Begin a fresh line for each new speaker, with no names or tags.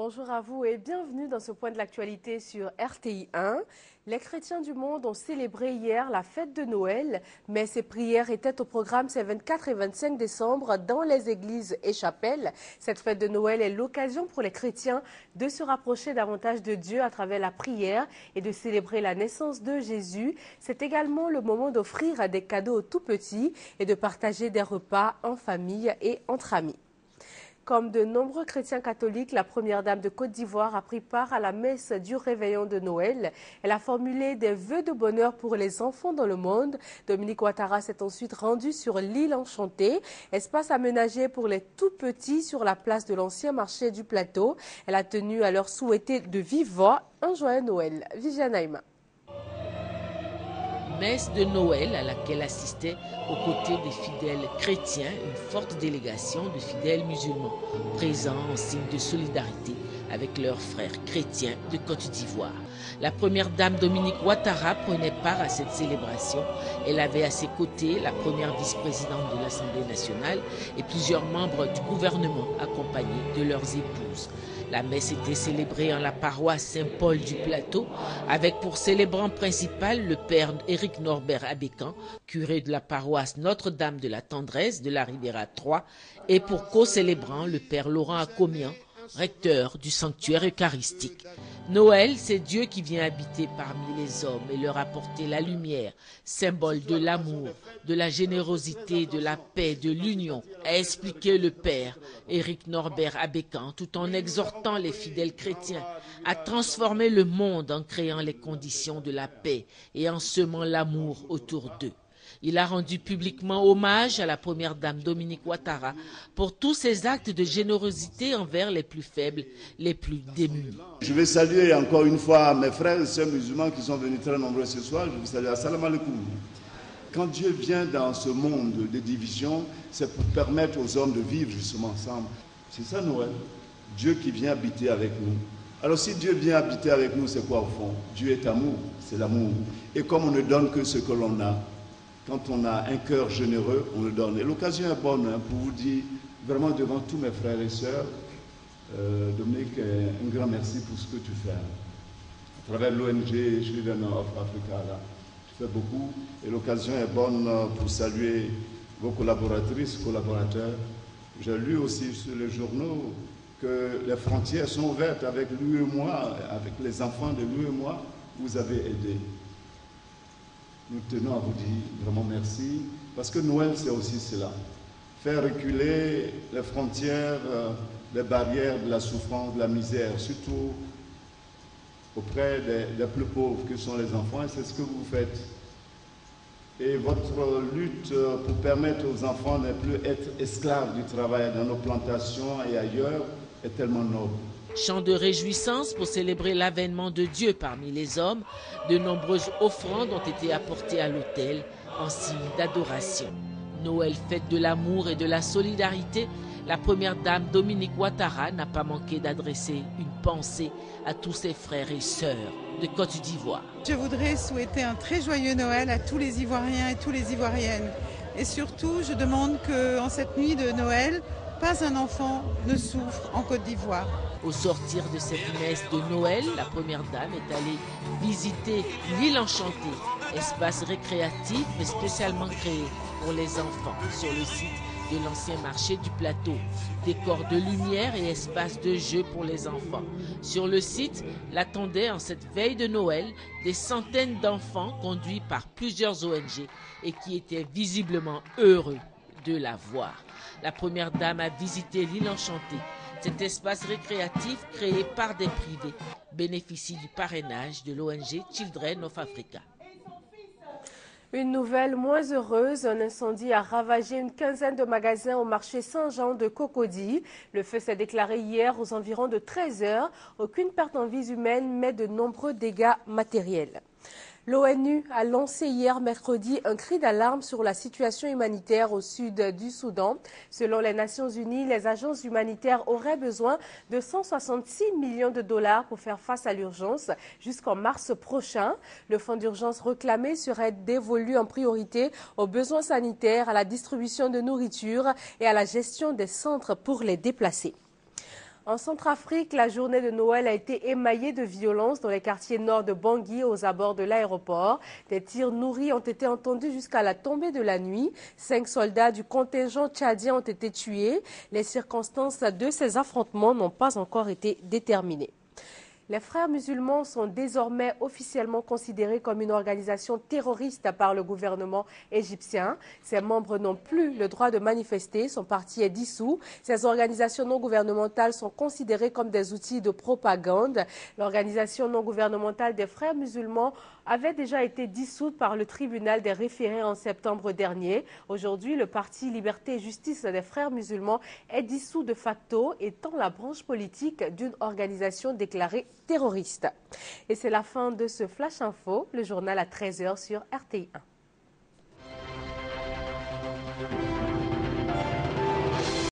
bonjour à vous et bienvenue dans ce point de l'actualité sur RTI 1. Les chrétiens du monde ont célébré hier la fête de Noël, mais ces prières étaient au programme ces 24 et 25 décembre dans les églises et chapelles. Cette fête de Noël est l'occasion pour les chrétiens de se rapprocher davantage de Dieu à travers la prière et de célébrer la naissance de Jésus. C'est également le moment d'offrir des cadeaux aux tout-petits et de partager des repas en famille et entre amis. Comme de nombreux chrétiens catholiques, la première dame de Côte d'Ivoire a pris part à la messe du réveillon de Noël. Elle a formulé des vœux de bonheur pour les enfants dans le monde. Dominique Ouattara s'est ensuite rendue sur l'île Enchantée, espace aménagé pour les tout-petits sur la place de l'ancien marché du plateau. Elle a tenu à leur souhaiter de vive voix un joyeux Noël. Viviane Aïma.
Messe de Noël à laquelle assistait aux côtés des fidèles chrétiens une forte délégation de fidèles musulmans présents en signe de solidarité avec leurs frères chrétiens de Côte d'Ivoire. La première dame Dominique Ouattara prenait part à cette célébration. Elle avait à ses côtés la première vice-présidente de l'Assemblée nationale et plusieurs membres du gouvernement accompagnés de leurs épouses. La messe était célébrée en la paroisse Saint-Paul du Plateau, avec pour célébrant principal le père Éric Norbert Abécan, curé de la paroisse Notre-Dame de la Tendresse de la Ribera 3, et pour co-célébrant le père Laurent Akomian, recteur du sanctuaire eucharistique. Noël, c'est Dieu qui vient habiter parmi les hommes et leur apporter la lumière, symbole de l'amour, de la générosité, de la paix, de l'union, a expliqué le père Éric Norbert Abécan, tout en exhortant les fidèles chrétiens à transformer le monde en créant les conditions de la paix et en semant l'amour autour d'eux. Il a rendu publiquement hommage à la première dame Dominique Ouattara pour tous ses actes de générosité envers les plus faibles, les plus démunis.
Je vais saluer encore une fois mes frères et sœurs musulmans qui sont venus très nombreux ce soir. Je vous salue. Assalamu alaikum. Quand Dieu vient dans ce monde de division, c'est pour permettre aux hommes de vivre justement ensemble. C'est ça Noël. Dieu qui vient habiter avec nous. Alors si Dieu vient habiter avec nous, c'est quoi au fond? Dieu est amour, c'est l'amour. Et comme on ne donne que ce que l'on a, quand on a un cœur généreux, on le donne. Et l'occasion est bonne pour vous dire, vraiment devant tous mes frères et sœurs, Dominique, un grand merci pour ce que tu fais. À travers l'ONG Children of Africa, là, tu fais beaucoup. Et l'occasion est bonne pour saluer vos collaboratrices, collaborateurs. J'ai lu aussi sur les journaux que les frontières sont ouvertes avec l'UEMOA, avec les enfants de l'UEMOA, vous avez aidé. Nous tenons à vous dire vraiment merci, parce que Noël, c'est aussi cela. Faire reculer les frontières, les barrières de la souffrance, de la misère, surtout auprès des plus pauvres que sont les enfants, et c'est ce que vous faites. Et votre lutte pour permettre aux enfants de ne plus être esclaves du travail dans nos plantations et ailleurs est tellement noble.
Chant de réjouissance pour célébrer l'avènement de Dieu parmi les hommes, de nombreuses offrandes ont été apportées à l'autel en signe d'adoration. Noël, fête de l'amour et de la solidarité, la première dame Dominique Ouattara n'a pas manqué d'adresser une pensée à tous ses frères et sœurs de Côte d'Ivoire.
Je voudrais souhaiter un très joyeux Noël à tous les Ivoiriens et toutes les Ivoiriennes. Et surtout, je demande qu'en cette nuit de Noël, pas un enfant ne souffre en Côte d'Ivoire.
Au sortir de cette messe de Noël, la première dame est allée visiter l'île Enchantée, espace récréatif mais spécialement créé pour les enfants sur le site de l'ancien marché du plateau. Décor de lumière et espace de jeu pour les enfants. Sur le site, l'attendaient en cette veille de Noël des centaines d'enfants conduits par plusieurs ONG et qui étaient visiblement heureux de la voir. La première dame a visité l'île Enchantée. Cet espace récréatif créé par des privés bénéficie du parrainage de l'ONG Children of Africa.
Une nouvelle moins heureuse, un incendie a ravagé une quinzaine de magasins au marché Saint-Jean de Cocody. Le feu s'est déclaré hier aux environs de 13 h. Aucune perte en vies humaines, mais de nombreux dégâts matériels. L'ONU a lancé hier mercredi un cri d'alarme sur la situation humanitaire au sud du Soudan. Selon les Nations Unies, les agences humanitaires auraient besoin de 166 millions de dollars pour faire face à l'urgence jusqu'en mars prochain. Le fonds d'urgence réclamé serait dévolu en priorité aux besoins sanitaires, à la distribution de nourriture et à la gestion des centres pour les déplacés. En Centrafrique, la journée de Noël a été émaillée de violences dans les quartiers nord de Bangui, aux abords de l'aéroport. Des tirs nourris ont été entendus jusqu'à la tombée de la nuit. 5 soldats du contingent tchadien ont été tués. Les circonstances de ces affrontements n'ont pas encore été déterminées. Les frères musulmans sont désormais officiellement considérés comme une organisation terroriste par le gouvernement égyptien. Ses membres n'ont plus le droit de manifester, son parti est dissous. Ces organisations non gouvernementales sont considérées comme des outils de propagande. L'organisation non gouvernementale des frères musulmans avait déjà été dissoute par le tribunal des référés en septembre dernier. Aujourd'hui, le parti Liberté et Justice des frères musulmans est dissous de facto, étant la branche politique d'une organisation déclarée terroriste. Et c'est la fin de ce Flash Info, le journal à 13h sur RTI1.